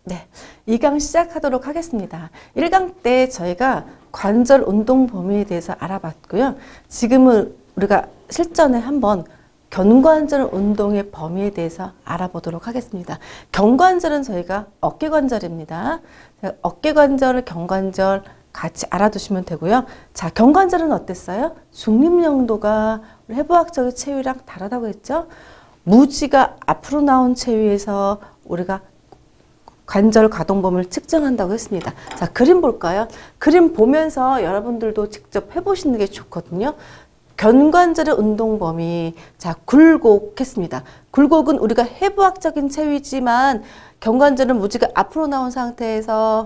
네, 2강 시작하도록 하겠습니다. 1강 때 저희가 관절 운동 범위에 대해서 알아봤고요. 지금은 우리가 실전에 한번 견관절 운동의 범위에 대해서 알아보도록 하겠습니다. 견관절은 저희가 어깨관절입니다. 어깨관절, 견관절 같이 알아두시면 되고요. 자, 견관절은 어땠어요? 중립영도가 해부학적인 체위랑 다르다고 했죠? 무지가 앞으로 나온 체위에서 우리가 관절 가동 범위를 측정한다고 했습니다. 자, 그림 볼까요? 그림 보면서 여러분들도 직접 해보시는 게 좋거든요. 견관절의 운동 범위. 자, 굴곡 했습니다. 굴곡은 우리가 해부학적인 체위지만 견관절은 무지가 앞으로 나온 상태에서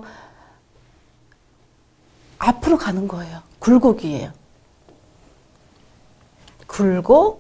앞으로 가는 거예요. 굴곡이에요. 굴곡.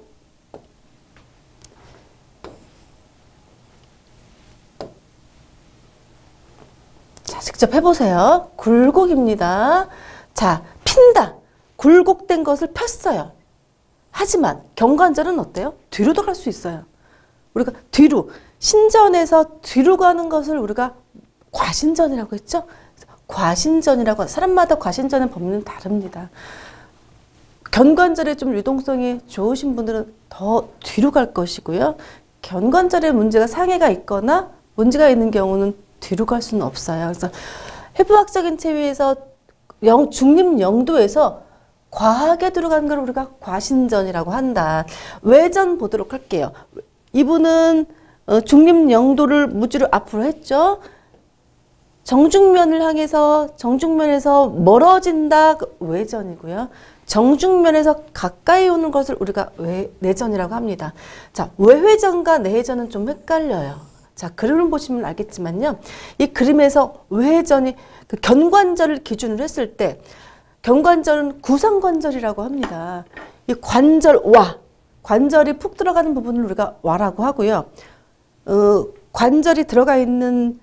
자, 직접 해보세요. 굴곡입니다. 자, 핀다. 굴곡된 것을 폈어요. 하지만 견관절은 어때요? 뒤로도 갈 수 있어요. 우리가 뒤로, 신전에서 뒤로 가는 것을 우리가 과신전이라고 했죠? 과신전이라고, 사람마다 과신전의 범위는 다릅니다. 견관절에 좀 유동성이 좋으신 분들은 더 뒤로 갈 것이고요. 견관절에 문제가 상해가 있거나 문제가 있는 경우는 뒤로 갈 수는 없어요. 그래서 해부학적인 체위에서 중립 영도에서 과하게 들어가는 걸 우리가 과신전이라고 한다. 외전 보도록 할게요. 이분은 중립 영도를 무지로 앞으로 했죠. 정중면을 향해서 정중면에서 멀어진다. 외전이고요. 정중면에서 가까이 오는 것을 우리가 내전이라고 합니다. 자, 외회전과 내회전은 좀 헷갈려요. 자, 그림을 보시면 알겠지만요. 이 그림에서 외회전이 그 견관절을 기준으로 했을 때 견관절은 구상관절이라고 합니다. 이 관절와, 관절이 푹 들어가는 부분을 우리가 와라고 하고요. 관절이 들어가 있는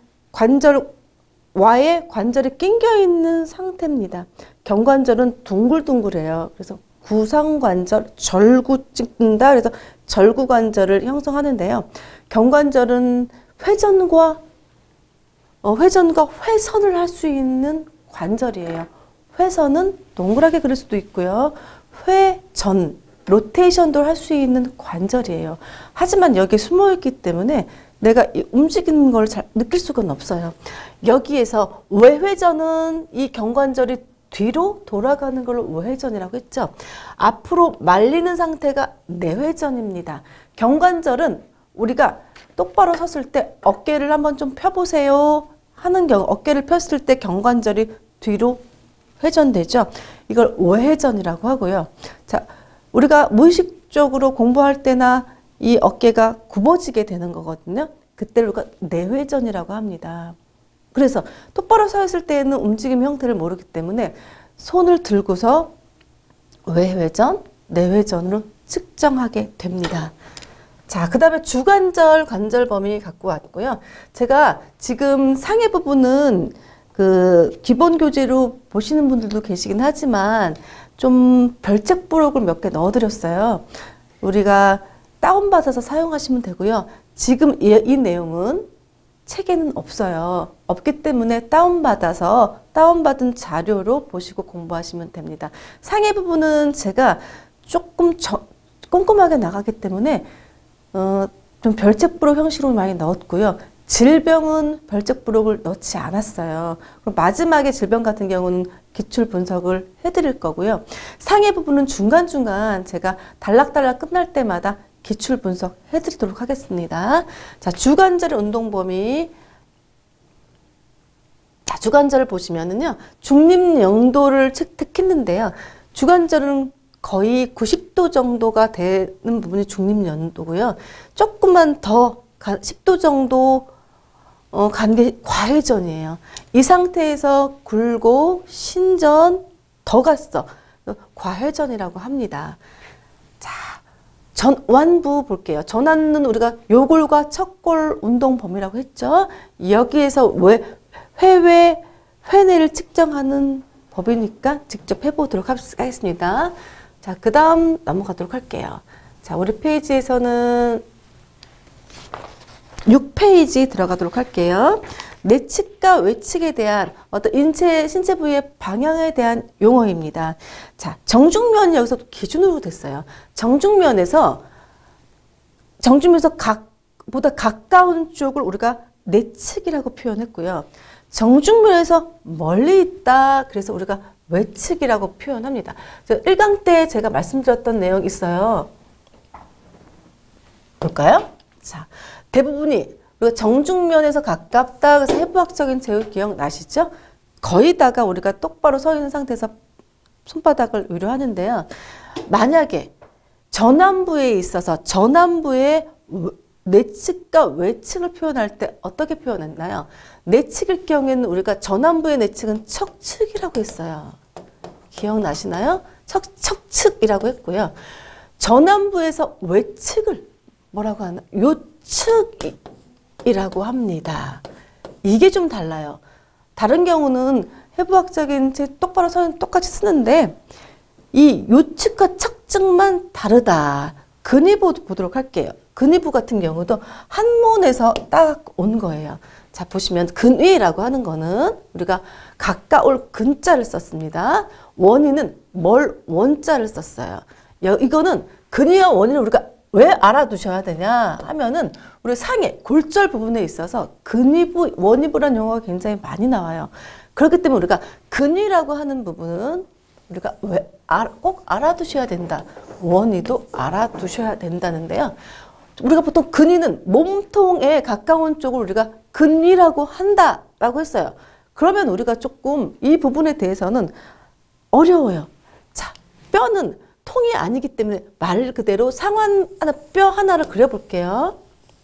관절와에 관절이 낑겨 있는 상태입니다. 견관절은 둥글둥글해요. 그래서 구상관절, 절구 찍는다. 그래서 절구관절을 형성하는데요. 견관절은 회전과 회선을 할 수 있는 관절이에요. 회선은 동그랗게 그릴 수도 있고요. 회전, 로테이션도 할 수 있는 관절이에요. 하지만 여기 숨어 있기 때문에 내가 움직이는 걸 잘 느낄 수가 없어요. 여기에서 외회전은 이 견관절이 뒤로 돌아가는 걸 외회전이라고 했죠. 앞으로 말리는 상태가 내회전입니다. 견관절은 우리가 똑바로 섰을 때 어깨를 한번 좀 펴보세요 하는 경우, 어깨를 폈을 때 견관절이 뒤로 회전되죠. 이걸 외회전이라고 하고요. 자, 우리가 무의식적으로 공부할 때나 이 어깨가 굽어지게 되는 거거든요. 그때를 우리가 내회전이라고 합니다. 그래서 똑바로 서 있을 때에는 움직임 형태를 모르기 때문에 손을 들고서 외회전, 내회전으로 측정하게 됩니다. 자, 그 다음에 주관절 관절 범위 갖고 왔고요. 제가 지금 상해 부분은 그 기본 교재로 보시는 분들도 계시긴 하지만 좀 별책 부록을 몇 개 넣어드렸어요. 우리가 다운받아서 사용하시면 되고요. 지금 이 내용은 책에는 없어요. 없기 때문에 다운받아서 다운받은 자료로 보시고 공부하시면 됩니다. 상해 부분은 제가 조금 꼼꼼하게 나가기 때문에 좀 별책 부록 형식으로 많이 넣었고요. 질병은 별책 부록을 넣지 않았어요. 그럼 마지막에 질병 같은 경우는 기출 분석을 해드릴 거고요. 상해 부분은 중간중간 제가 단락단락 끝날 때마다 기출 분석 해드리도록 하겠습니다. 자, 주관절의 운동 범위. 자, 주관절을 보시면은요, 중립 영도를 채택했는데요. 주관절은 거의 90도 정도가 되는 부분이 중립 영도고요. 조금만 더 10도 정도 간 게 과회전이에요. 이 상태에서 굴곡, 신전, 더 갔어. 과회전이라고 합니다. 자, 전완부 볼게요. 전완은 우리가 요골과 척골 운동 범위라고 했죠. 여기에서 회내를 측정하는 법이니까 직접 해보도록 하겠습니다. 자, 그 다음 넘어가도록 할게요. 자, 우리 페이지에서는 6페이지 들어가도록 할게요. 내측과 외측에 대한 어떤 신체 부위의 방향에 대한 용어입니다. 자, 정중면이 여기서 기준으로 됐어요. 정중면에서 보다 가까운 쪽을 우리가 내측이라고 표현했고요. 정중면에서 멀리 있다. 그래서 우리가 외측이라고 표현합니다. 1강 때 제가 말씀드렸던 내용 있어요. 볼까요? 자, 대부분이 우리가 정중면에서 가깝다. 그래서 해부학적인 제휴 기억나시죠? 거의 다가 우리가 똑바로 서 있는 상태에서 손바닥을 위로 하는데요. 만약에 전완부에 있어서 전완부의 내측과 외측을 표현할 때 어떻게 표현했나요? 내측일 경우에는 우리가 전완부의 내측은 척측이라고 했어요. 기억나시나요? 척측이라고 했고요. 전완부에서 외측을 뭐라고 하나? 요측이라고 합니다. 이게 좀 달라요. 다른 경우는 해부학적인 제 똑바로 서는 똑같이 쓰는데 이 요측과 척측만 다르다. 근위부 보도록 할게요. 근위부 같은 경우도 한문에서 딱 온 거예요. 자, 보시면 근위라고 하는 거는 우리가 가까울 근자를 썼습니다. 원위는 멀 원자를 썼어요. 이거는 근위와 원위를 우리가 왜 알아두셔야 되냐 하면은 우리 상해 골절 부분에 있어서 근위부, 원위부라는 용어가 굉장히 많이 나와요. 그렇기 때문에 우리가 근위라고 하는 부분은 우리가 꼭 알아두셔야 된다. 원위도 알아두셔야 된다는데요. 우리가 보통 근위는 몸통에 가까운 쪽을 우리가 근위라고 한다라고 했어요. 그러면 우리가 조금 이 부분에 대해서는 어려워요. 자, 뼈는 통이 아니기 때문에 말 그대로 상완 하나, 뼈 하나를 그려볼게요.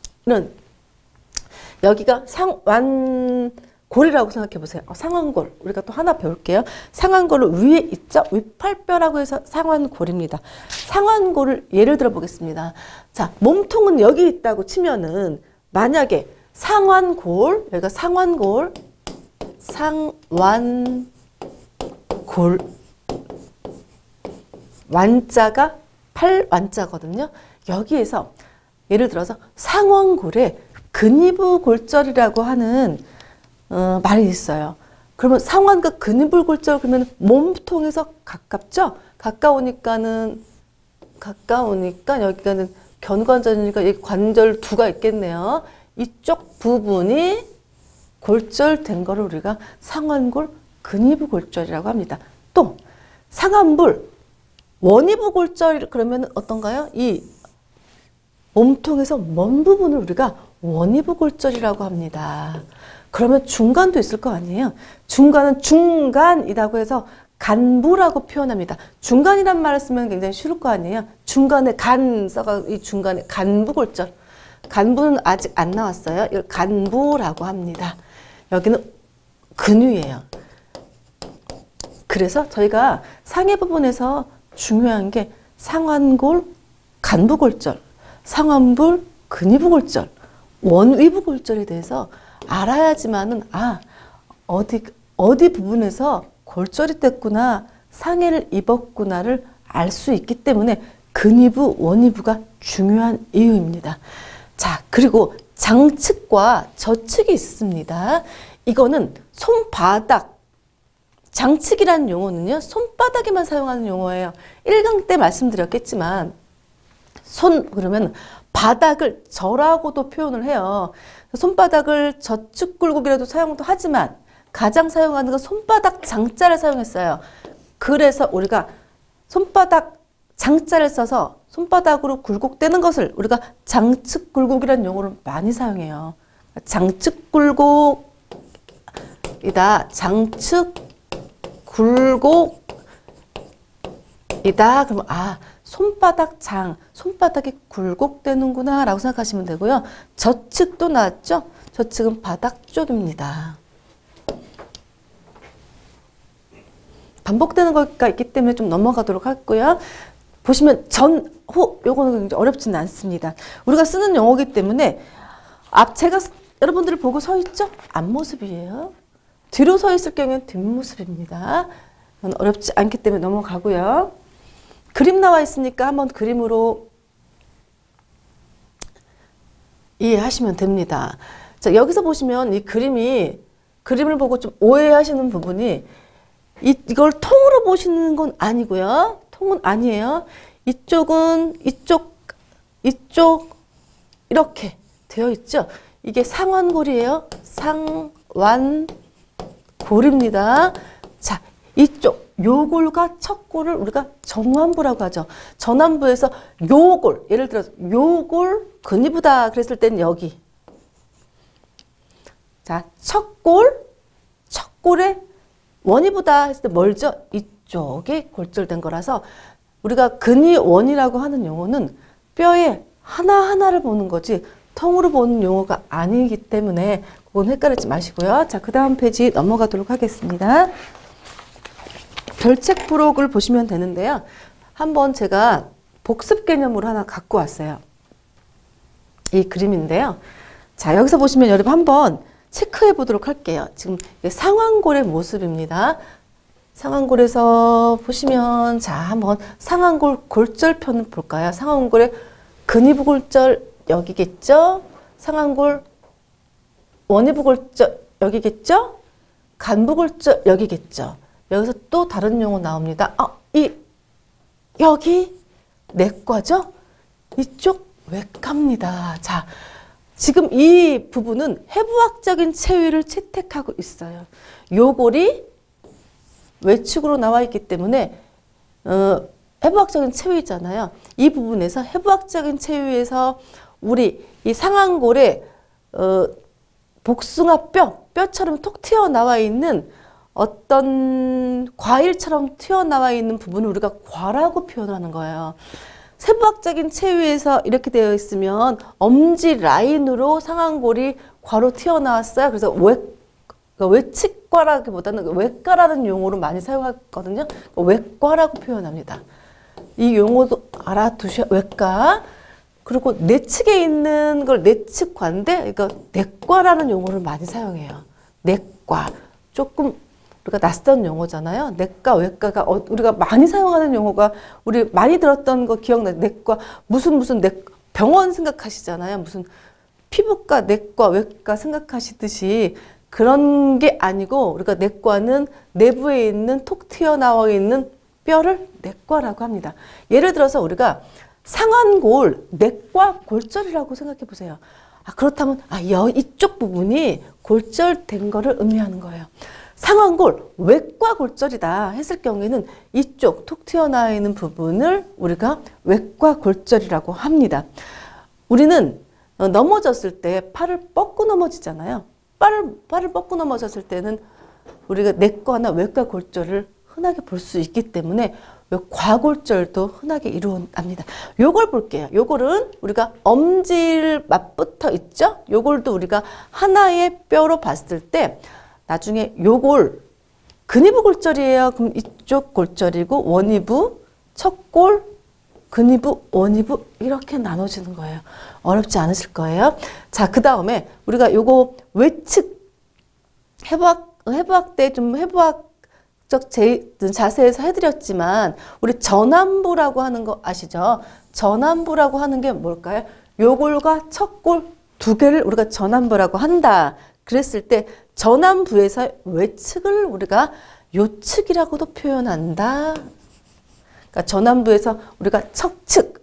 여기가 상완골이라고 생각해 보세요. 상완골. 우리가 또 하나 배울게요. 상완골을 위에 있죠? 위팔뼈라고 해서 상완골입니다. 상완골을 예를 들어 보겠습니다. 자, 몸통은 여기 있다고 치면은 만약에 상완골, 여기가 상완골, 완자가 8완자거든요. 여기에서 예를 들어서 상완골에 근위부 골절이라고 하는 말이 있어요. 그러면 상완과 근위부 골절 그러면 몸통에서 가깝죠? 가까우니까 여기가는 견관절이니까 여기 관절 두가 있겠네요. 이쪽 부분이 골절된 거를 우리가 상완골 근위부 골절이라고 합니다. 또 상완부 원위부 골절 그러면 어떤가요? 이 몸통에서 먼 부분을 우리가 원위부 골절이라고 합니다. 그러면 중간도 있을 거 아니에요? 중간은 중간이라고 해서 간부라고 표현합니다. 중간이란 말을 쓰면 굉장히 쉬울 거 아니에요? 중간에 간 써가 이 중간에 간부 골절. 간부는 아직 안 나왔어요. 이걸 간부라고 합니다. 여기는 근위예요. 그래서 저희가 상해 부분에서 중요한 게 상완골 간부 골절, 상완부 근위부 골절, 원위부 골절에 대해서 알아야지만은 어디 부분에서 골절이 됐구나, 상해를 입었구나를 알 수 있기 때문에 근위부, 원위부가 중요한 이유입니다. 자, 그리고 장측과 저측이 있습니다. 이거는 손바닥, 장측이라는 용어는요, 손바닥에만 사용하는 용어예요. 1강 때 말씀드렸겠지만, 그러면 바닥을 절하고도 표현을 해요. 손바닥을 저축 굴곡이라도 사용도 하지만, 가장 사용하는 건 손바닥 장자를 사용했어요. 그래서 우리가 손바닥 장자를 써서 손바닥으로 굴곡되는 것을 우리가 장측 굴곡이라는 용어를 많이 사용해요. 장측 굴곡이다. 장측 굴곡이다. 그러면 손바닥이 굴곡되는구나 라고 생각하시면 되고요. 저측도 나왔죠? 저측은 바닥 쪽입니다. 반복되는 거가 있기 때문에 좀 넘어가도록 할고요. 보시면 전, 호, 요거는 굉장히 어렵지는 않습니다. 우리가 쓰는 용어이기 때문에 제가 여러분들을 보고 서 있죠? 앞모습이에요. 뒤로 서 있을 경우에는 뒷모습입니다. 어렵지 않기 때문에 넘어가고요. 그림 나와 있으니까 한번 그림으로 이해하시면 됩니다. 자, 여기서 보시면 이 그림을 보고 좀 오해하시는 부분이 이걸 통으로 보시는 건 아니고요. 통은 아니에요. 이쪽은 이쪽 이렇게 되어 있죠. 이게 상완골이에요. 상완골입니다. 자, 이쪽 요골과 척골을 우리가 정완부라고 하죠. 전완부에서 요골, 예를 들어서 요골 근위부다 그랬을 때는 여기. 자, 척골에 원위부다 했을 때 멀죠? 이쪽에 골절된 거라서 우리가 근위원이라고 하는 용어는 뼈의 하나하나를 보는 거지 통으로 보는 용어가 아니기 때문에 그건 헷갈리지 마시고요. 자, 그 다음 페이지 넘어가도록 하겠습니다. 별책 부록을 보시면 되는데요. 한번 제가 복습 개념으로 하나 갖고 왔어요. 이 그림인데요. 자, 여기서 보시면 여러분 한번 체크해 보도록 할게요. 지금 상완골의 모습입니다. 상완골에서 보시면 자, 한번 상완골 골절편을 볼까요? 상완골의 근위부골절 여기겠죠? 상완골 원위부골절 여기겠죠? 간부골절 여기겠죠? 여기서 또 다른 용어 나옵니다. 여기 내과죠? 이쪽 외과입니다. 자, 지금 이 부분은 해부학적인 체위를 채택하고 있어요. 요골이 외측으로 나와 있기 때문에 해부학적인 체위잖아요. 이 부분에서 해부학적인 체위에서 우리 이 상완골에 복숭아 뼈처럼 톡 튀어나와 있는 어떤 과일처럼 튀어나와 있는 부분을 우리가 과라고 표현하는 거예요. 세부학적인 체위에서 이렇게 되어 있으면 엄지 라인으로 상완골이 과로 튀어나왔어요. 그래서 외측과라기보다는 외과라는 용어로 많이 사용하거든요. 외과라고 표현합니다. 이 용어도 알아두셔. 외과. 그리고 내측에 있는 걸 내측과인데 이거 내과라는 용어를 많이 사용해요. 내과. 조금 우리가 낯선 용어잖아요. 내과, 외과가 우리가 많이 사용하는 용어가 우리 많이 들었던 거 기억나요? 내과 무슨 병원 생각하시잖아요. 무슨 피부과, 내과, 외과 생각하시듯이 그런 게 아니고 우리가 내과는 내부에 있는 톡 튀어나와 있는 뼈를 내과라고 합니다. 예를 들어서 우리가 상완골, 내과 골절이라고 생각해 보세요. 그렇다면 이쪽 부분이 골절된 거를 의미하는 거예요. 상완골, 외과 골절이다 했을 경우에는 이쪽 톡 튀어나와 있는 부분을 우리가 외과 골절이라고 합니다. 우리는 넘어졌을 때 팔을 뻗고 넘어지잖아요. 팔을 뻗고 넘어졌을 때는 우리가 내과나 외과 골절을 흔하게 볼 수 있기 때문에 과골절도 흔하게 일어납니다. 요걸 볼게요. 요걸은 우리가 엄지를 맞붙어 있죠? 요걸도 우리가 하나의 뼈로 봤을 때 나중에 요골 근위부골절이에요. 그럼 이쪽 골절이고 원위부, 척골, 근위부, 원위부 이렇게 나눠지는 거예요. 어렵지 않으실 거예요. 자, 그 다음에 우리가 요거 외측 해부학 때 좀 해부학적 자세에서 해드렸지만 우리 전완부라고 하는 거 아시죠? 전완부라고 하는 게 뭘까요? 요골과 척골 두 개를 우리가 전완부라고 한다. 그랬을 때 전완부에서 외측을 우리가 요측이라고도 표현한다. 그러니까 전완부에서 우리가 척측,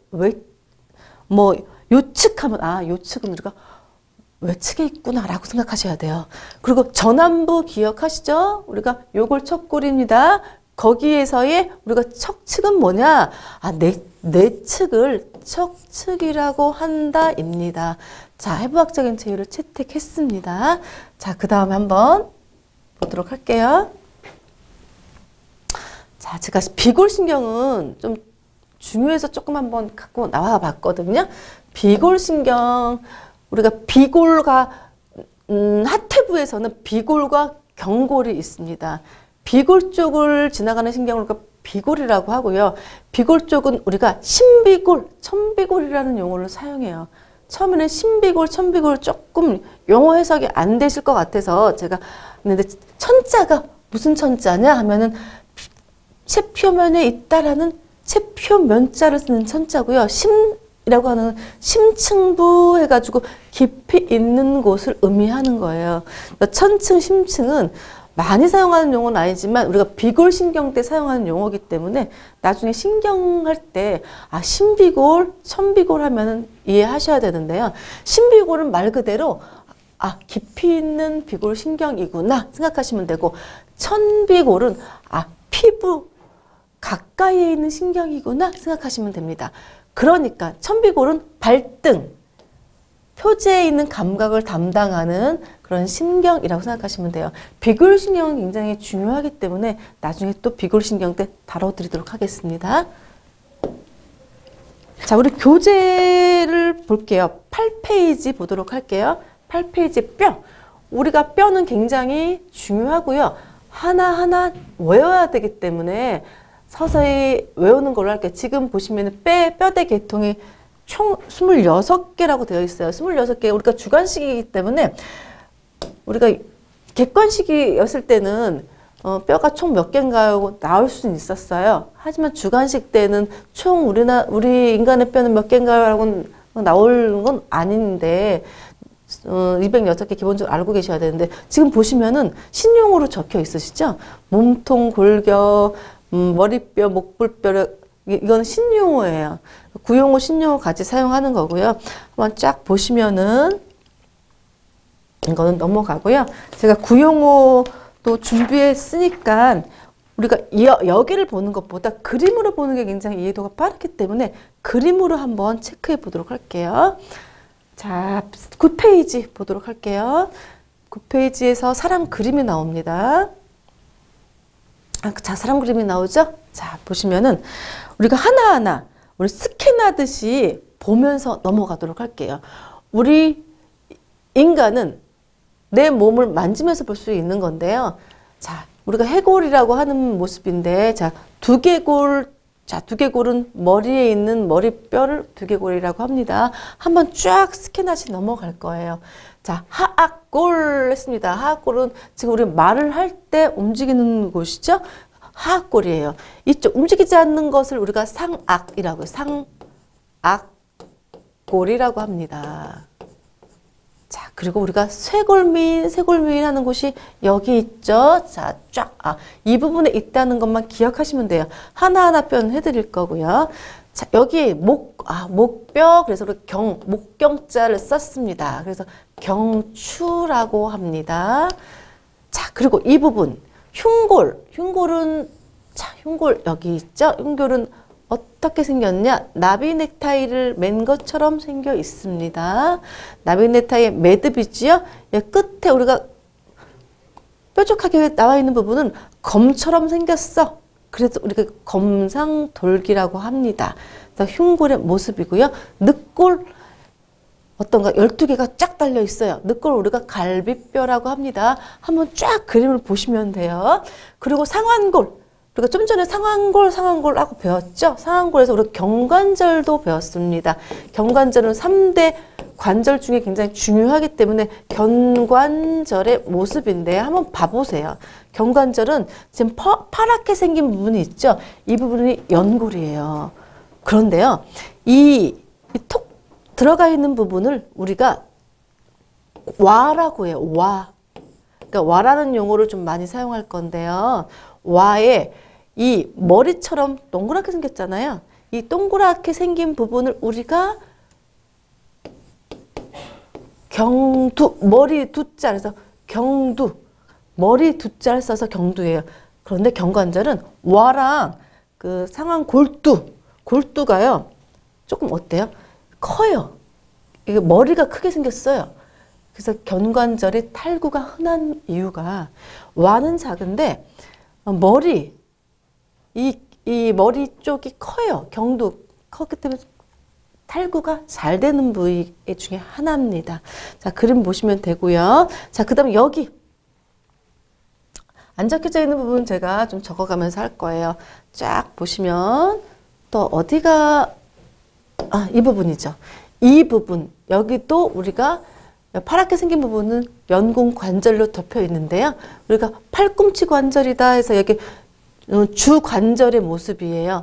요측하면 요측은 우리가 외측에 있구나라고 생각하셔야 돼요. 그리고 전완부 기억하시죠? 우리가 요골 척골입니다. 거기에서의 우리가 척측은 뭐냐? 내측을 척측이라고 한다입니다. 자, 해부학적인 체위를 채택했습니다. 자, 그 다음에 한번 보도록 할게요. 자, 제가 비골신경은 좀 중요해서 조금 한번 갖고 나와 봤거든요. 비골신경, 우리가 비골과, 하태부에서는 비골과 경골이 있습니다. 비골 쪽을 지나가는 신경을 우리가 비골이라고 하고요. 비골 쪽은 우리가 신비골, 천비골이라는 용어를 사용해요. 처음에는 신비골, 천비골 조금 용어 해석이 안 되실 것 같아서 제가 근데 천자가 무슨 천자냐 하면은 체표면에 있다라는 체표면자를 쓰는 천자고요. 심이라고 하는 심층부 해가지고 깊이 있는 곳을 의미하는 거예요. 천층, 심층은 많이 사용하는 용어는 아니지만 우리가 비골신경 때 사용하는 용어이기 때문에 나중에 신경할 때 신비골, 천비골 하면은 이해하셔야 되는데요. 신비골은 말 그대로 깊이 있는 비골신경이구나 생각하시면 되고, 천비골은 피부 가까이에 있는 신경이구나 생각하시면 됩니다. 그러니까 천비골은 발등, 표지에 있는 감각을 담당하는 그런 신경이라고 생각하시면 돼요. 비골신경은 굉장히 중요하기 때문에 나중에 또 비골신경 때 다뤄드리도록 하겠습니다. 자, 우리 교재를 볼게요. 8페이지 보도록 할게요. 8페이지 뼈. 우리가 뼈는 굉장히 중요하고요. 하나하나 외워야 되기 때문에 서서히 외우는 걸로 할게요. 지금 보시면 뼈대 계통이 총 26개라고 되어 있어요. 26개. 우리가 주관식이기 때문에 우리가 객관식이었을 때는 뼈가 총 몇 개인가요? 나올 수는 있었어요. 하지만 주관식 때는 총 우리 인간의 뼈는 몇 개인가요? 라고 나올 건 아닌데 206개 기본적으로 알고 계셔야 되는데, 지금 보시면은 신용어로 적혀 있으시죠? 몸통, 골격, 머리뼈, 목불뼈, 이건 신용어예요. 구용어, 신용어 같이 사용하는 거고요. 한번 쫙 보시면은 이거는 넘어가고요. 제가 구용어도 준비했으니까 우리가 여기를 보는 것보다 그림으로 보는 게 굉장히 이해도가 빠르기 때문에 그림으로 한번 체크해 보도록 할게요. 자, 9페이지 보도록 할게요. 9페이지에서 사람 그림이 나옵니다. 자, 사람 그림이 나오죠? 자, 보시면은 우리가 하나하나 우리 스캔하듯이 보면서 넘어가도록 할게요. 우리 인간은 내 몸을 만지면서 볼 수 있는 건데요. 자, 우리가 해골이라고 하는 모습인데, 자, 두개골은 머리에 있는 머리뼈를 두개골이라고 합니다. 한번 쫙 스캔하시 넘어갈 거예요. 자, 하악골 했습니다. 하악골은 지금 우리 말을 할 때 움직이는 곳이죠. 하악골이에요. 이쪽 움직이지 않는 것을 우리가 상악이라고 해요. 상악골이라고 합니다. 자, 그리고 우리가 쇄골미인 하는 곳이 여기 있죠. 자, 쫙, 이 부분에 있다는 것만 기억하시면 돼요. 하나하나 표현해 드릴 거고요. 자, 여기 목뼈, 그래서 우리 목경자를 썼습니다. 그래서 경추라고 합니다. 자, 그리고 이 부분, 흉골은, 자, 흉골 여기 있죠. 흉골은 어떻게 생겼냐? 나비 넥타이를 맨 것처럼 생겨 있습니다. 나비 넥타이의 매듭이지요. 끝에 우리가 뾰족하게 나와 있는 부분은 검처럼 생겼어. 그래서 우리가 검상돌기라고 합니다. 그래서 흉골의 모습이고요. 늑골 어떤가 12개가 쫙 달려 있어요. 늑골 우리가 갈비뼈라고 합니다. 한번 쫙 그림을 보시면 돼요. 그리고 상완골. 우리가 좀 전에 상완골 하고 배웠죠? 상완골에서 우리가 경관절도 배웠습니다. 경관절은 3대 관절 중에 굉장히 중요하기 때문에 견관절의 모습인데 한번 봐보세요. 경관절은 지금 파랗게 생긴 부분이 있죠? 이 부분이 연골이에요. 그런데요, 이 톡 들어가 있는 부분을 우리가 와라고 해요. 와. 그러니까 와라는 용어를 좀 많이 사용할 건데요. 와에 이 머리처럼 동그랗게 생겼잖아요. 이 동그랗게 생긴 부분을 우리가 머리 두자, 그래서 머리 두자를 써서 경두예요. 그런데 경관절은 와랑 그 상완 골두가요. 조금 어때요? 커요. 이게 머리가 크게 생겼어요. 그래서 견관절이 탈구가 흔한 이유가, 와는 작은데 이 머리 쪽이 커요. 컸기 때문에 탈구가 잘 되는 부위 중에 하나입니다. 자, 그림 보시면 되고요. 자, 그 다음에 여기 안 적혀져 있는 부분 제가 좀 적어가면서 할 거예요. 쫙 보시면 또 어디가, 이 부분이죠. 이 부분, 여기도 우리가 파랗게 생긴 부분은 연공 관절로 덮여 있는데요. 우리가 팔꿈치 관절이다 해서 여기 주관절의 모습이에요.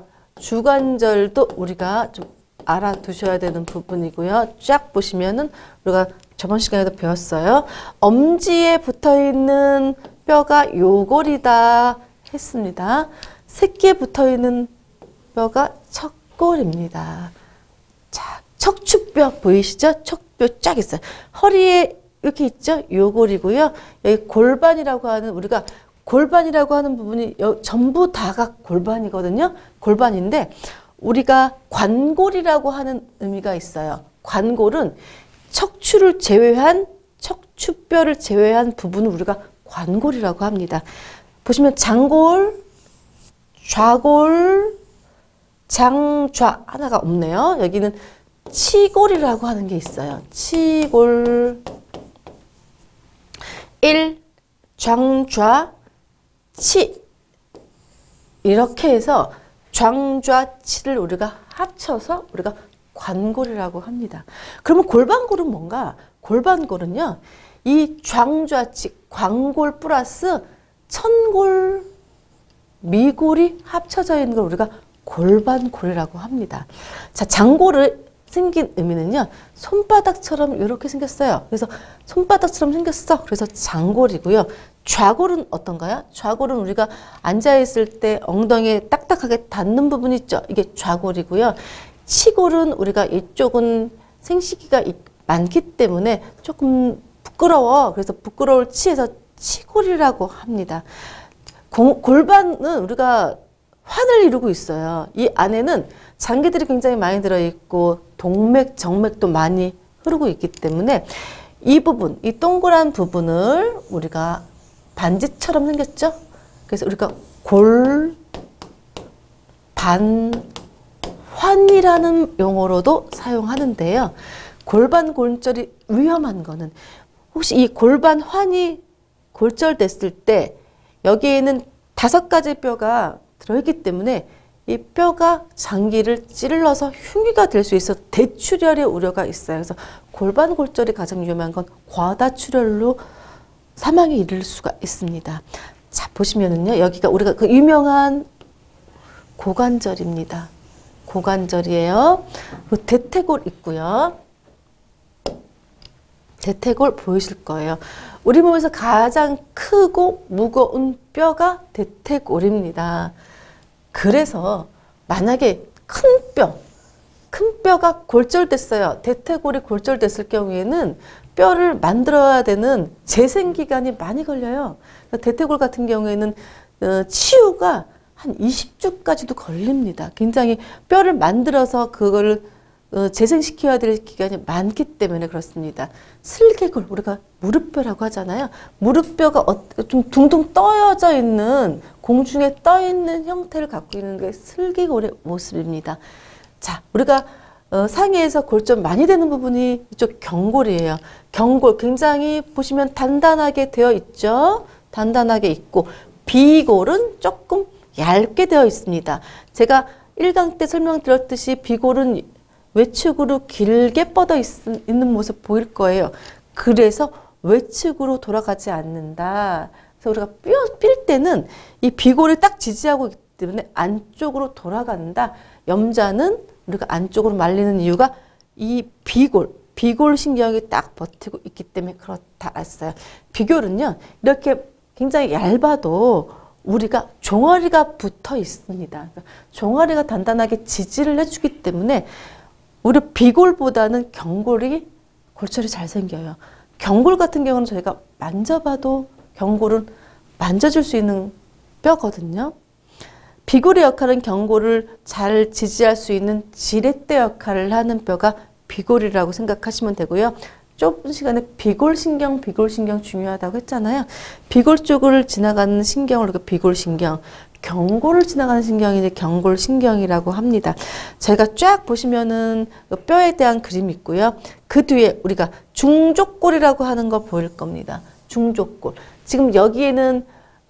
주관절도 우리가 좀 알아두셔야 되는 부분이고요. 쫙 보시면은 우리가 저번 시간에도 배웠어요. 엄지에 붙어있는 뼈가 요골이다 했습니다. 새끼에 붙어있는 뼈가 척골입니다. 자, 척추뼈 보이시죠? 척뼈 쫙 있어요. 허리에 이렇게 있죠? 요골이고요. 여기 골반이라고 하는, 우리가 골반이라고 하는 부분이 전부 다가 골반이거든요. 골반인데 우리가 관골이라고 하는 의미가 있어요. 관골은 척추를 제외한, 척추뼈를 제외한 부분을 우리가 관골이라고 합니다. 보시면 장골, 좌골, 장좌 하나가 없네요. 여기는 치골이라고 하는 게 있어요. 치골 1, 장좌, 치 이렇게 해서 장좌, 치를 우리가 합쳐서 우리가 관골이라고 합니다. 그러면 골반골은 뭔가? 골반골은요. 이 장좌치, 관골 플러스 천골, 미골이 합쳐져 있는 걸 우리가 골반골이라고 합니다. 자, 장골을 생긴 의미는요. 손바닥처럼 이렇게 생겼어요. 그래서 손바닥처럼 생겼어. 그래서 장골이고요. 좌골은 어떤가요? 좌골은 우리가 앉아있을 때 엉덩이에 딱딱하게 닿는 부분 있죠. 이게 좌골이고요. 치골은 우리가 이쪽은 생식기가 많기 때문에 조금 부끄러워. 그래서 부끄러울 치에서 치골이라고 합니다. 골반은 우리가 환을 이루고 있어요. 이 안에는 장기들이 굉장히 많이 들어있고 동맥, 정맥도 많이 흐르고 있기 때문에 이 부분, 이 동그란 부분을 우리가 반지처럼 생겼죠? 그래서 우리가 골반환이라는 용어로도 사용하는데요. 골반골절이 위험한 거는 혹시 이 골반환이 골절됐을 때 여기에는 5가지 뼈가 들어있기 때문에 이 뼈가 장기를 찔러서 흉기가 될 수 있어 대출혈의 우려가 있어요. 그래서 골반골절이 가장 위험한 건 과다출혈로 사망에 이를 수가 있습니다. 자, 보시면은요. 여기가 우리가 그 유명한 고관절입니다. 고관절이에요. 그 대퇴골 있고요. 대퇴골 보이실 거예요. 우리 몸에서 가장 크고 무거운 뼈가 대퇴골입니다. 그래서 만약에 큰 뼈가 골절됐어요. 대퇴골이 골절됐을 경우에는 뼈를 만들어야 되는 재생기간이 많이 걸려요. 대퇴골 같은 경우에는 치유가 한 20주까지도 걸립니다. 굉장히 뼈를 만들어서 그걸 재생시켜야 될 기간이 많기 때문에 그렇습니다. 슬개골, 우리가 무릎뼈라고 하잖아요. 무릎뼈가 좀 둥둥 떠여져 있는, 공중에 떠 있는 형태를 갖고 있는 게 슬개골의 모습입니다. 자, 우리가 상해에서 골절 많이 되는 부분이 이쪽 경골이에요. 경골 굉장히 보시면 단단하게 되어 있죠. 단단하게 있고 비골은 조금 얇게 되어 있습니다. 제가 1강 때 설명드렸듯이 비골은 외측으로 길게 뻗어 있는 모습 보일 거예요. 그래서 외측으로 돌아가지 않는다. 그래서 우리가 삘 때는 이 비골이 딱 지지하고 있기 때문에 안쪽으로 돌아간다. 염자는 우리가 안쪽으로 말리는 이유가 이 비골 신경이 딱 버티고 있기 때문에 그렇다 했어요. 비골은요, 이렇게 굉장히 얇아도 우리가 종아리가 붙어 있습니다. 종아리가 단단하게 지지를 해주기 때문에 우리 비골보다는 경골이 골절이 잘 생겨요. 경골 같은 경우는 저희가 만져봐도 경골은 만져줄 수 있는 뼈거든요. 비골의 역할은 경골을 잘 지지할 수 있는 지렛대 역할을 하는 뼈가 비골이라고 생각하시면 되고요. 좁은 시간에 비골신경 중요하다고 했잖아요. 비골 쪽을 지나가는 신경을 우리가 비골신경, 경골을 지나가는 신경이 이제 경골신경이라고 합니다. 저희가 쫙 보시면은 뼈에 대한 그림이 있고요. 그 뒤에 우리가 중족골이라고 하는 거 보일 겁니다. 중족골. 지금 여기에는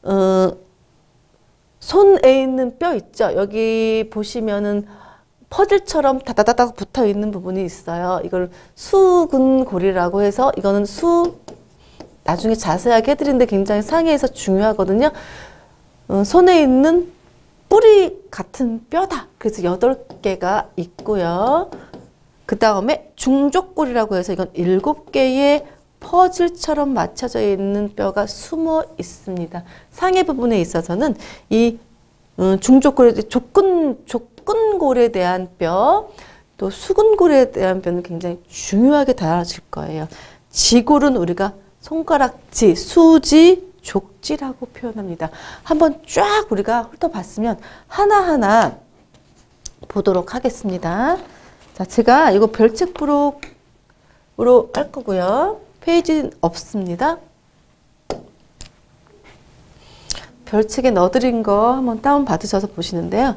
손에 있는 뼈 있죠. 여기 보시면은 퍼즐처럼 다다다닥 붙어 있는 부분이 있어요. 이걸 수근골이라고 해서 이거는 나중에 자세하게 해드리는데 굉장히 상해에서 중요하거든요. 손에 있는 뿌리 같은 뼈다. 그래서 8개가 있고요. 그 다음에 중족골이라고 해서 이건 7개의 퍼즐처럼 맞춰져 있는 뼈가 숨어 있습니다. 상해 부분에 있어서는 이 중족골에 족근골에 대한 뼈, 또 수근골에 대한 뼈는 굉장히 중요하게 다뤄질 거예요. 지골은 우리가 손가락지, 수지, 족지라고 표현합니다. 한번 쫙 우리가 훑어봤으면 하나하나 보도록 하겠습니다. 자, 제가 이거 별책부록으로 할 거고요. 페이지는 없습니다. 별책에 넣어드린 거 한번 다운 받으셔서 보시는데요.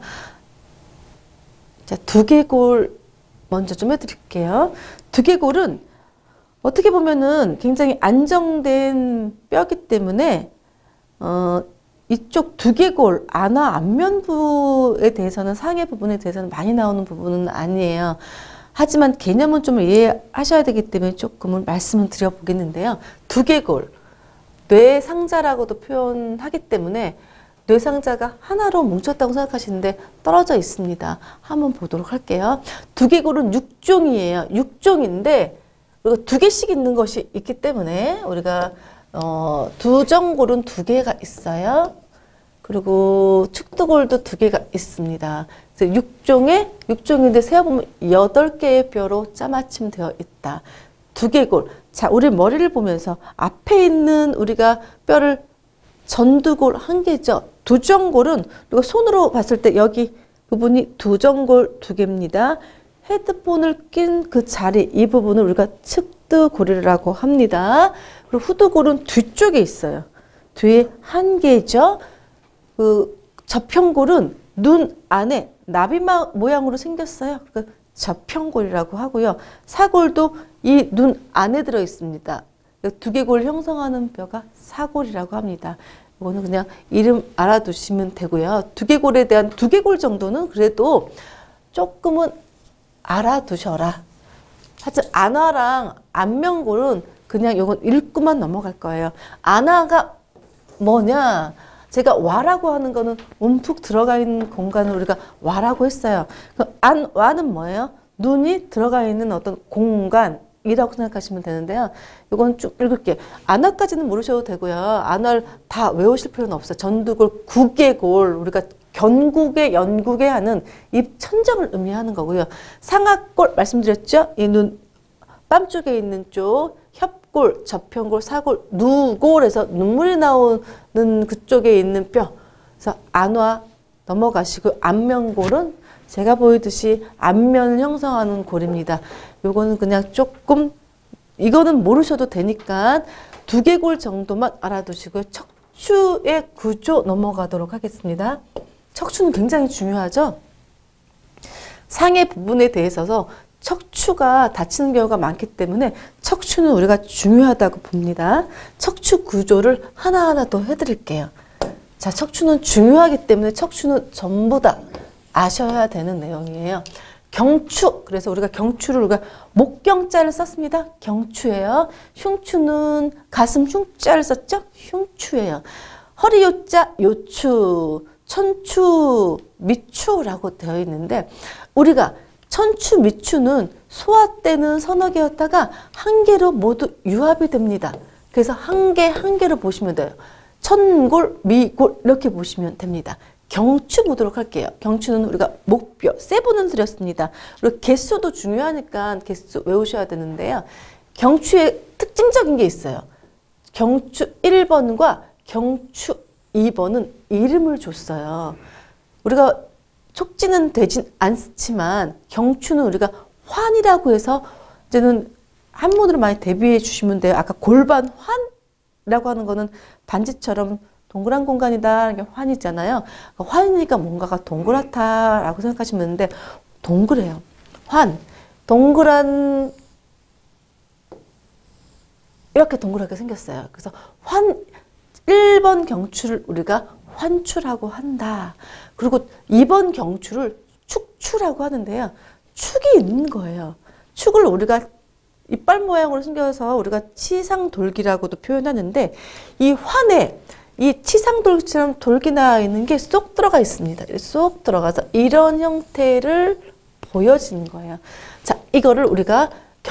자, 두개골 먼저 좀 해드릴게요. 두개골은 어떻게 보면은 굉장히 안정된 뼈기 때문에 이쪽 두개골 안와 안면부에 대해서는 상해 부분에 대해서는 많이 나오는 부분은 아니에요. 하지만 개념은 좀 이해하셔야 되기 때문에 조금은 말씀을 드려보겠는데요. 두개골, 뇌상자라고도 표현하기 때문에 뇌상자가 하나로 뭉쳤다고 생각하시는데 떨어져 있습니다. 한번 보도록 할게요. 두개골은 육종이에요. 육종인데 우리가 2개씩 있는 것이 있기 때문에 우리가 두정골은 2개가 있어요. 그리고 측두골도 2개가 있습니다. 그래서 육종인데 세어보면 8개의 뼈로 짜맞춤되어 있다. 두개골. 자, 우리 머리를 보면서 앞에 있는 우리가 뼈를 전두골 1개죠. 두정골은 우리가 손으로 봤을 때 여기 부분이 두정골 2개입니다. 헤드폰을 낀 그 자리, 이 부분을 우리가 측두골이라고 합니다. 그리고 후두골은 뒤쪽에 있어요. 뒤에 1개죠. 그 접형골은 눈 안에 나비 모양으로 생겼어요. 그러니까 접형골이라고 하고요. 사골도 이 눈 안에 들어 있습니다. 두개골 형성하는 뼈가 사골이라고 합니다. 이거는 그냥 이름 알아두시면 되고요. 두개골에 대한 두개골 정도는 그래도 조금은 알아두셔라. 하여튼 안화랑 안면골은 그냥 이건 읽고만 넘어갈 거예요. 안화가 뭐냐? 제가 와라고 하는 거는 움푹 들어가 있는 공간을 우리가 와라고 했어요. 와는 뭐예요? 눈이 들어가 있는 어떤 공간이라고 생각하시면 되는데요. 이건 쭉 읽을게요. 안화까지는 모르셔도 되고요. 안화를 다 외우실 필요는 없어요. 전두골, 구개골, 우리가 견국에 연국에 하는 입 천정을 의미하는 거고요. 상악골 말씀드렸죠? 이 눈 뺨 쪽에 있는 쪽, 협골, 접형골, 사골, 누골에서 눈물이 나오는 그쪽에 있는 뼈. 그래서 안화 넘어가시고 안면골은 제가 보이듯이 안면을 형성하는 골입니다. 요거는 그냥 조금 이거는 모르셔도 되니까 두개골 정도만 알아두시고요. 척추의 구조 넘어가도록 하겠습니다. 척추는 굉장히 중요하죠. 상해 부분에 대해서 척추가 다치는 경우가 많기 때문에 척추는 우리가 중요하다고 봅니다. 척추 구조를 하나하나 더 해드릴게요. 자, 척추는 중요하기 때문에 척추는 전부 다 아셔야 되는 내용이에요. 경추, 그래서 우리가 경추를 우리가 목경자를 썼습니다. 경추예요. 흉추는 가슴 흉자를 썼죠. 흉추예요. 허리 요자 요추, 천추, 미추라고 되어 있는데 우리가 천추, 미추는 소화 때는 서너 개였다가 한 개로 모두 유합이 됩니다. 그래서 한 개로 보시면 돼요. 천골, 미골 이렇게 보시면 됩니다. 경추 보도록 할게요. 경추는 우리가 목뼈, 세분을 드렸습니다. 그리고 개수도 중요하니까 개수 외우셔야 되는데요. 경추에 특징적인 게 있어요. 경추 1번과 경추 2번은 이름을 줬어요. 우리가 촉지는 되진 않지만 경추는 우리가 환이라고 해서 이제는 한문으로 많이 대비해 주시면 돼요. 아까 골반 환이라고 하는 거는 반지처럼 동그란 공간이다. 이게 환이잖아요. 환이니까 뭔가가 동그랗다라고 생각하시면 되는데 동그래요. 환. 동그란 이렇게 동그랗게 생겼어요. 그래서 환 1번 경추를 우리가 환추라고 한다. 그리고 2번 경추를 축추라고 하는데요. 축이 있는 거예요. 축을 우리가 이빨 모양으로 생겨서 우리가 치상돌기라고도 표현하는데 이 환에 이 치상돌기처럼 돌기 나 있는 게 쏙 들어가 있습니다. 쏙 들어가서 이런 형태를 보여지는 거예요. 자, 이거를 우리가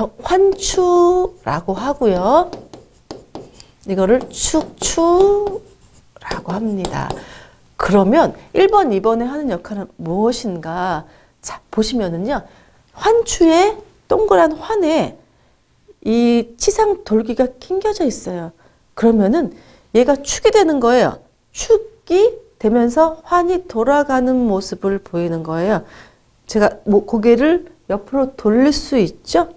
환추라고 하고요. 이거를 축추라고 합니다. 그러면 1번, 2번에 하는 역할은 무엇인가? 자, 보시면은요. 환추의 동그란 환에 이 치상 돌기가 낑겨져 있어요. 그러면은 얘가 축이 되는 거예요. 축이 되면서 환이 돌아가는 모습을 보이는 거예요. 제가 고개를 옆으로 돌릴 수 있죠?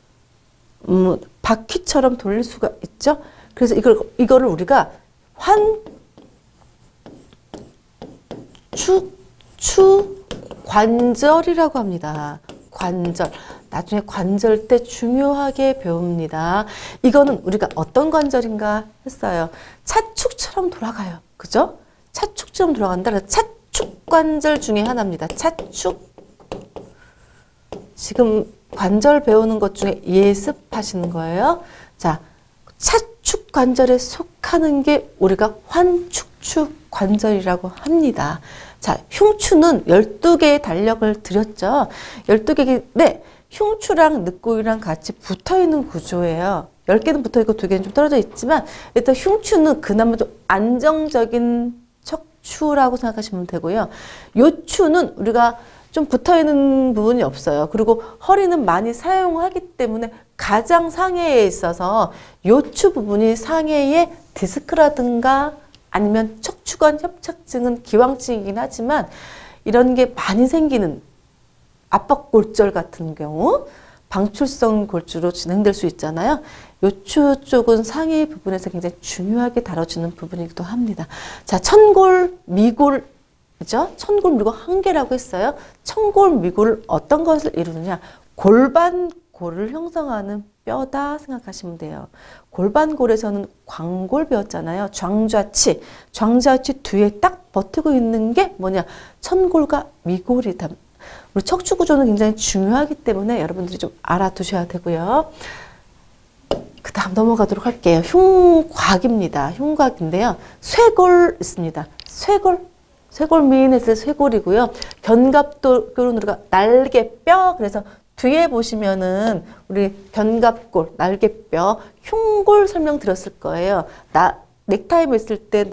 바퀴처럼 돌릴 수가 있죠? 그래서 이거를 우리가 추 관절이라고 합니다. 관절. 나중에 관절 때 중요하게 배웁니다. 이거는 우리가 어떤 관절인가 했어요. 차축처럼 돌아가요. 그죠? 차축처럼 돌아간다. 차축 관절 중에 하나입니다. 차축. 지금 관절 배우는 것 중에 예습하시는 거예요. 자, 차축 관절에 속하는 게 우리가 환축추 관절이라고 합니다. 자, 흉추는 12개의 달력을 드렸죠. 12개, 흉추랑 늑골이랑 같이 붙어있는 구조예요. 10개는 붙어있고 2개는 좀 떨어져 있지만 일단 흉추는 그나마 좀 안정적인 척추라고 생각하시면 되고요. 요추는 우리가 좀 붙어있는 부분이 없어요. 그리고 허리는 많이 사용하기 때문에 가장 상해에 있어서 요추 부분이 상해에 디스크라든가 아니면 척추관 협착증은 기왕증이긴 하지만 이런 게 많이 생기는 압박골절 같은 경우 방출성 골주로 진행될 수 있잖아요. 요추 쪽은 상해 부분에서 굉장히 중요하게 다뤄지는 부분이기도 합니다. 자, 천골, 미골, 그죠? 천골, 미골 한 개라고 했어요. 천골, 미골 어떤 것을 이루느냐? 골반골을 형성하는 뼈다 생각하시면 돼요. 골반골에서는 광골 배웠잖아요. 좌좌치. 좌좌치 뒤에 딱 버티고 있는 게 뭐냐? 천골과 미골이다. 우리 척추 구조는 굉장히 중요하기 때문에 여러분들이 좀 알아두셔야 되고요. 그 다음 넘어가도록 할게요. 흉곽입니다. 흉곽인데요. 쇄골 있습니다. 쇄골 미인에서 쇄골이고요. 견갑골은 우리가 날개뼈, 그래서 뒤에 보시면은 우리 견갑골, 날개뼈, 흉골 설명드렸을 거예요. 넥타이 맸을 때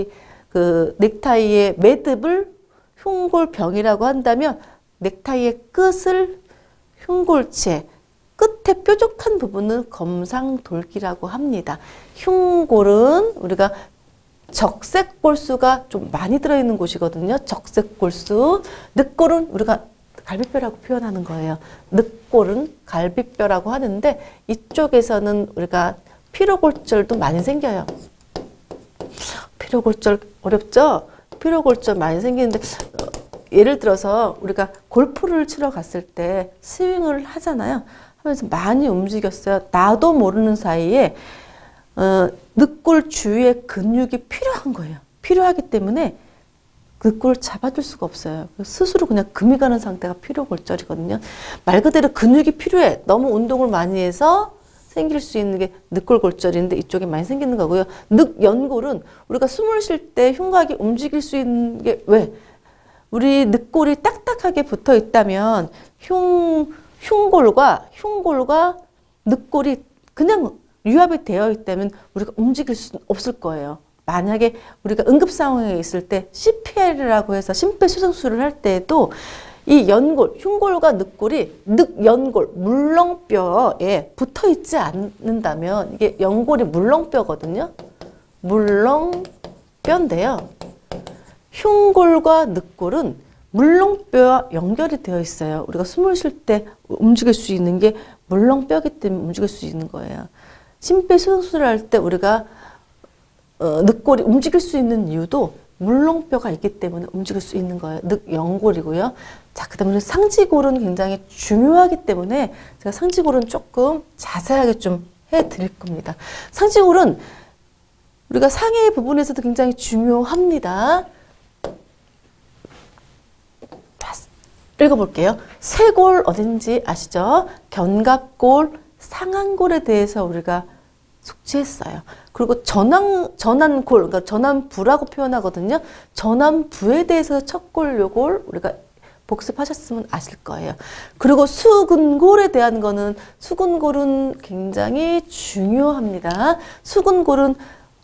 넥타이의 매듭을 흉골병이라고 한다면 넥타이의 끝을 흉골체, 끝에 뾰족한 부분은 검상돌기라고 합니다. 흉골은 우리가 적색골수가 좀 많이 들어있는 곳이거든요. 적색골수. 늑골은 우리가 갈비뼈라고 표현하는 거예요. 늑골은 갈비뼈라고 하는데 이쪽에서는 우리가 피로골절도 많이 생겨요. 피로골절 어렵죠? 피로골절 많이 생기는데 예를 들어서 우리가 골프를 치러 갔을 때 스윙을 하잖아요. 하면서 많이 움직였어요. 나도 모르는 사이에 늑골 주위에 근육이 필요한 거예요. 필요하기 때문에 늑골을 잡아줄 수가 없어요. 스스로 그냥 금이 가는 상태가 피로골절이거든요. 말 그대로 근육이 필요해. 너무 운동을 많이 해서 생길 수 있는 게 늑골골절인데 이쪽에 많이 생기는 거고요. 늑연골은 우리가 숨을 쉴 때 흉곽이 움직일 수 있는 게 왜? 우리 늑골이 딱딱하게 붙어 있다면 흉골과 늑골이 그냥 유압이 되어 있다면 우리가 움직일 수 없을 거예요. 만약에 우리가 응급 상황에 있을 때 CPR이라고 해서 심폐소생술을 할 때에도 이 연골, 흉골과 늑골이 늑연골, 물렁뼈에 붙어 있지 않는다면 이게 연골이 물렁뼈거든요. 물렁뼈인데요. 흉골과 늑골은 물렁뼈와 연결이 되어 있어요. 우리가 숨을 쉴 때 움직일 수 있는 게 물렁뼈이기 때문에 움직일 수 있는 거예요. 심폐소생술을 할 때 우리가 늑골이 움직일 수 있는 이유도 물렁뼈가 있기 때문에 움직일 수 있는 거예요. 늑연골이고요. 자, 그 다음에 상지골은 굉장히 중요하기 때문에 제가 상지골은 조금 자세하게 좀 해드릴 겁니다. 상지골은 우리가 상해 부분에서도 굉장히 중요합니다. 읽어볼게요. 쇄골 어딘지 아시죠? 견갑골, 상안골에 대해서 우리가 숙지했어요. 그리고 전완골, 그러니까 전완부라고 표현하거든요. 전완부에 대해서 척골, 요골 우리가 복습하셨으면 아실 거예요. 그리고 수근골에 대한 거는 수근골은 굉장히 중요합니다. 수근골은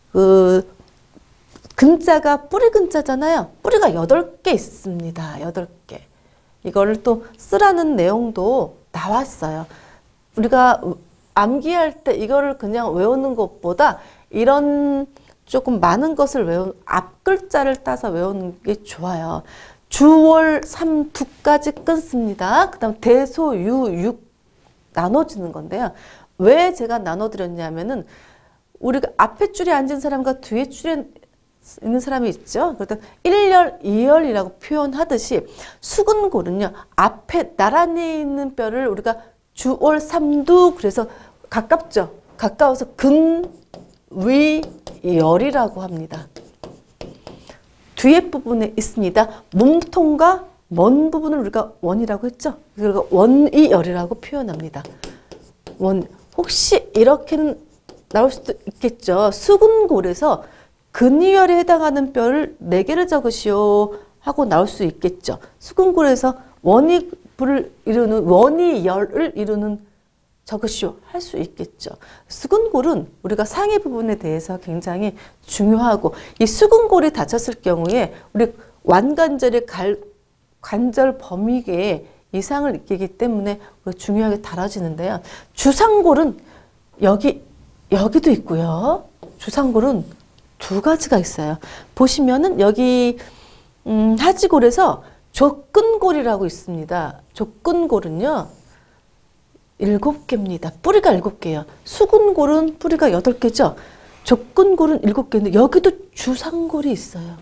근자가 뿌리 근자잖아요. 뿌리가 8개 있습니다. 8개. 이거를 또 쓰라는 내용도 나왔어요. 우리가 암기할 때 이거를 그냥 외우는 것보다 이런 조금 많은 것을 외우는 앞 글자를 따서 외우는 게 좋아요. 주월 삼두까지 끊습니다. 그 다음 대소 유육 나눠지는 건데요. 왜 제가 나눠드렸냐면은 우리가 앞에 줄에 앉은 사람과 뒤에 줄에 있는 사람이 있죠. 그래서 1열, 2열이라고 표현하듯이 수근골은요. 앞에 나란히 있는 뼈를 우리가 주월 삼두 그래서 가깝죠. 가까워서 근, 위, 열이라고 합니다. 뒤에 부분에 있습니다. 몸통과 먼 부분을 우리가 원이라고 했죠. 그리고 원이열이라고 표현합니다. 원. 혹시 이렇게는 나올 수도 있겠죠. 수근골에서 근이열에 해당하는 뼈를 4개를 적으시오 하고 나올 수 있겠죠. 수근골에서 원이불을 이루는 원이열을 이루는 적으시오 할 수 있겠죠. 수근골은 우리가 상위 부분에 대해서 굉장히 중요하고 이 수근골이 다쳤을 경우에 우리 완관절의 관절 범위계에 이상을 느끼기 때문에 중요하게 다뤄지는데요. 주상골은 여기도 있고요. 주상골은 2가지가 있어요. 보시면은 여기 하지골에서 족근골이라고 있습니다. 족근골은요. 7개입니다. 뿌리가 7개예요. 수근골은 뿌리가 8개죠. 족근골은 7개인데 여기도 주상골이 있어요.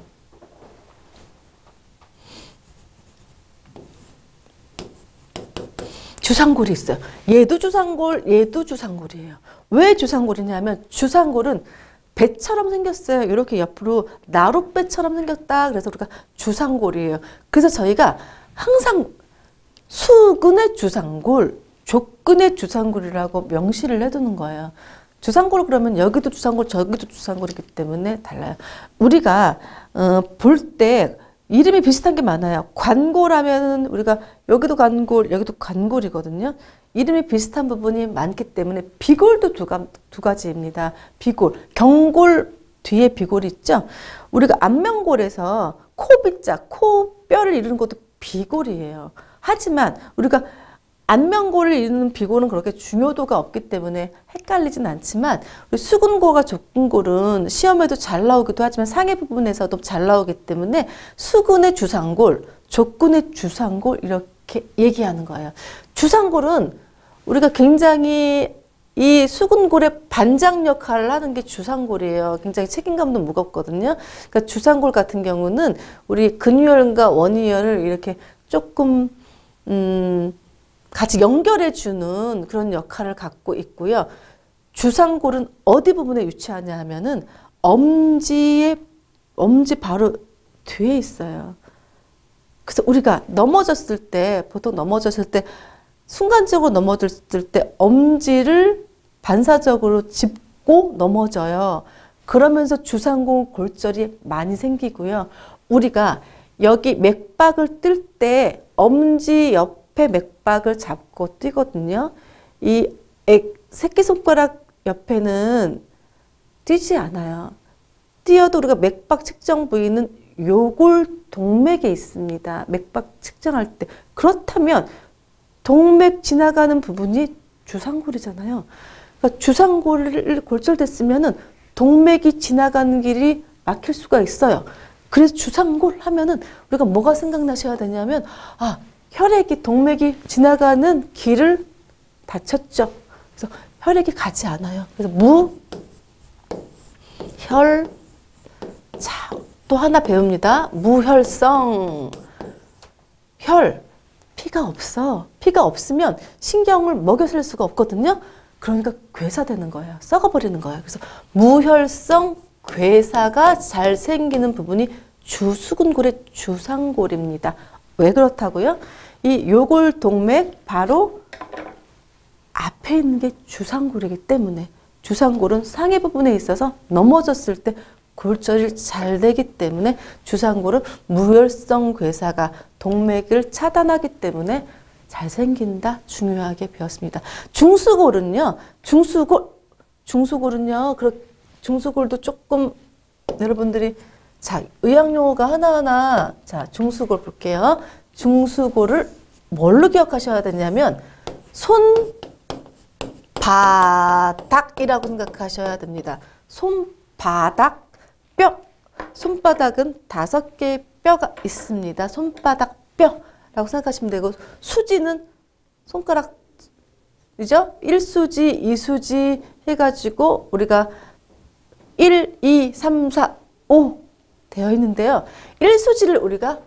주상골이 있어요. 얘도 주상골, 얘도 주상골이에요. 왜 주상골이냐면 주상골은 배처럼 생겼어요. 이렇게 옆으로 나룻배처럼 생겼다. 그래서 우리가 주상골이에요. 그래서 저희가 항상 수근의 주상골, 족근의 주상골이라고 명시를 해두는 거예요. 주상골 그러면 여기도 주상골, 저기도 주상골이기 때문에 달라요. 우리가 볼 때 이름이 비슷한 게 많아요. 관골하면 우리가 여기도 관골, 여기도 관골이거든요. 이름이 비슷한 부분이 많기 때문에 비골도 두 가지입니다. 비골, 경골 뒤에 비골이 있죠. 우리가 안면골에서 코빗자, 코뼈를 이루는 것도 비골이에요. 하지만 우리가 안면골을 이루는 비골은 그렇게 중요도가 없기 때문에 헷갈리진 않지만 우리 수근골과 족근골은 시험에도 잘 나오기도 하지만 상해 부분에서도 잘 나오기 때문에 수근의 주상골, 족근의 주상골 이렇게 얘기하는 거예요. 주상골은 우리가 굉장히 이 수근골의 반장 역할을 하는 게 주상골이에요. 굉장히 책임감도 무겁거든요. 그러니까 주상골 같은 경우는 우리 근위혈과 원위혈을 이렇게 조금 같이 연결해 주는 그런 역할을 갖고 있고요. 주상골은 어디 부분에 위치하냐 하면은 엄지 바로 뒤에 있어요. 그래서 우리가 넘어졌을 때 보통 넘어졌을 때 순간적으로 넘어졌을 때 엄지를 반사적으로 짚고 넘어져요. 그러면서 주상골 골절이 많이 생기고요. 우리가 여기 맥박을 뜰 때 엄지 옆에 맥박을 잡고 뛰거든요. 이 새끼손가락 옆에는 뛰지 않아요. 뛰어도 우리가 맥박 측정 부위는 요골 동맥에 있습니다. 맥박 측정할 때. 그렇다면 동맥 지나가는 부분이 주상골이잖아요. 그러니까 주상골이 골절됐으면은 동맥이 지나가는 길이 막힐 수가 있어요. 그래서 주상골 하면은 우리가 뭐가 생각나셔야 되냐면 아, 혈액이 동맥이 지나가는 길을 다쳤죠. 그래서 혈액이 가지 않아요. 그래서 자, 또 하나 배웁니다. 무혈성. 피가 없어. 피가 없으면 신경을 먹여 살 수가 없거든요. 그러니까 괴사되는 거예요. 썩어버리는 거예요. 그래서 무혈성 괴사가 잘 생기는 부분이 주수근골의 주상골입니다. 왜 그렇다고요? 이 요골 동맥 바로 앞에 있는 게 주상골이기 때문에 주상골은 상해 부분에 있어서 넘어졌을 때 골절이 잘 되기 때문에 주상골은 무혈성 괴사가 동맥을 차단하기 때문에 잘 생긴다 중요하게 배웠습니다. 중수골은요. 중수골도 조금 여러분들이 자, 의학용어가 하나하나 자, 중수골 볼게요. 중수골을 뭘로 기억하셔야 되냐면 손바닥이라고 생각하셔야 됩니다. 손바닥 뼈. 손바닥은 5개의 뼈가 있습니다. 손바닥 뼈라고 생각하시면 되고 수지는 손가락 이죠? 1수지, 2수지 해가지고 우리가 1, 2, 3, 4, 5 되어 있는데요. 1수지를 우리가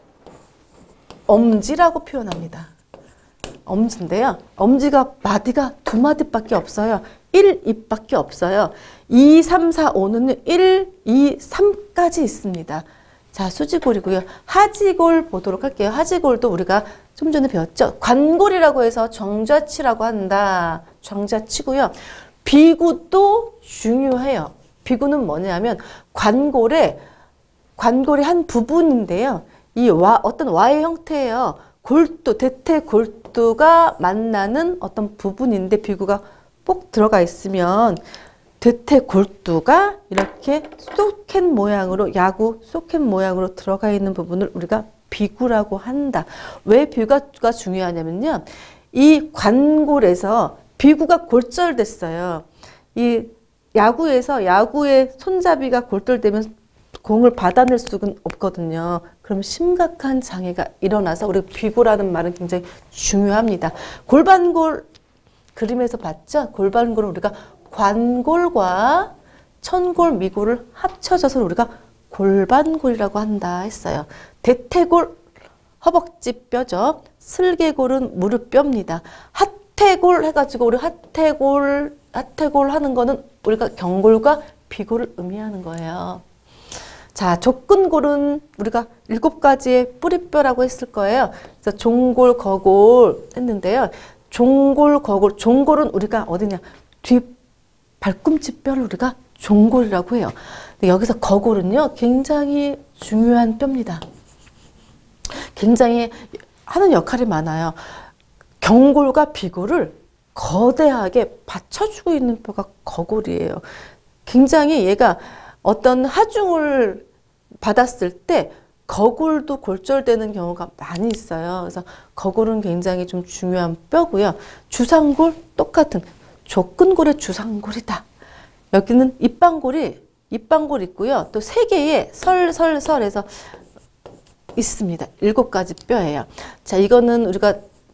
엄지라고 표현합니다. 엄지인데요. 엄지가 마디가 2마디밖에 없어요. 1, 2밖에 없어요. 2, 3, 4, 5는 1, 2, 3까지 있습니다. 자, 수지골이고요. 하지골 보도록 할게요. 하지골도 우리가 좀 전에 배웠죠. 관골이라고 해서 정좌치라고 한다. 정좌치고요. 비구도 중요해요. 비구는 뭐냐면 관골의 한 부분인데요. 이 어떤 Y의 형태예요. 골두, 대퇴골두가 만나는 어떤 부분인데 비구가 꼭 들어가 있으면 대퇴골두가 이렇게 소켓 모양으로 야구 소켓 모양으로 들어가 있는 부분을 우리가 비구라고 한다. 왜 비구가 중요하냐면요. 이 관골에서 비구가 골절됐어요. 이 야구의 손잡이가 골절되면 공을 받아낼 수는 없거든요. 그럼 심각한 장애가 일어나서 우리 비구라는 말은 굉장히 중요합니다. 골반골 그림에서 봤죠? 골반골은 우리가 관골과 천골, 미골을 합쳐져서 우리가 골반골이라고 한다 했어요. 대퇴골 허벅지 뼈죠. 슬개골은 무릎뼈입니다. 하퇴골 해가지고 우리 하퇴골 하는 거는 우리가 경골과 비골을 의미하는 거예요. 자, 족근골은 우리가 7가지의 뿌리뼈라고 했을 거예요. 그래서 종골, 거골 했는데요. 종골, 거골, 종골은 우리가 어디냐? 뒤 발꿈치 뼈를 우리가 종골이라고 해요. 근데 여기서 거골은요, 굉장히 중요한 뼈입니다. 굉장히 하는 역할이 많아요. 경골과 비골을 거대하게 받쳐주고 있는 뼈가 거골이에요. 굉장히 얘가 어떤 하중을 받았을 때 거골도 골절되는 경우가 많이 있어요. 그래서 거골은 굉장히 좀 중요한 뼈고요. 주상골 똑같은 족근골의 주상골이다. 여기는 입방골이 있고요. 또 3개의 설해서 있습니다. 7가지 뼈예요. 자, 이거는 우리가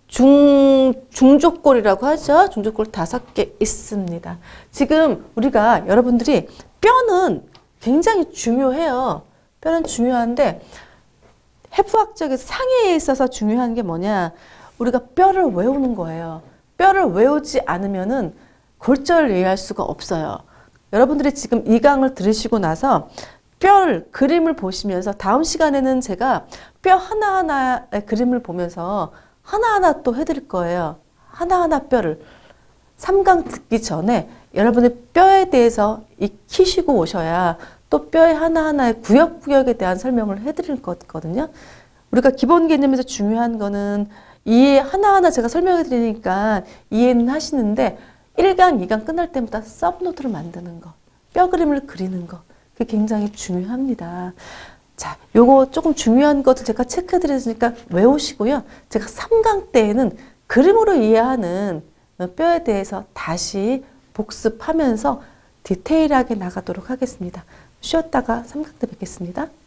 중족골이라고 하죠. 중족골 5개 있습니다. 지금 우리가 여러분들이 뼈는 굉장히 중요해요. 뼈는 중요한데 해부학적인 상해에 있어서 중요한 게 뭐냐? 우리가 뼈를 외우는 거예요. 뼈를 외우지 않으면은 골절을 이해할 수가 없어요. 여러분들이 지금 이 강을 들으시고 나서 뼈 그림을 보시면서 다음 시간에는 제가 뼈 하나하나의 그림을 보면서 하나하나 또 해드릴 거예요. 하나하나 뼈를. 3강 듣기 전에 여러분의 뼈에 대해서 익히시고 오셔야 또 뼈의 하나하나의 구역구역에 대한 설명을 해드릴 거거든요. 우리가 기본 개념에서 중요한 거는 이해 하나하나 제가 설명해 드리니까 이해는 하시는데 1강, 2강 끝날 때마다 서브노트를 만드는 거, 뼈 그림을 그리는 거, 그게 굉장히 중요합니다. 자, 요거 조금 중요한 것을 제가 체크해 드렸으니까 외우시고요. 제가 3강 때에는 그림으로 이해하는 뼈에 대해서 다시 복습하면서 디테일하게 나가도록 하겠습니다. 쉬었다가 3강 때 뵙겠습니다.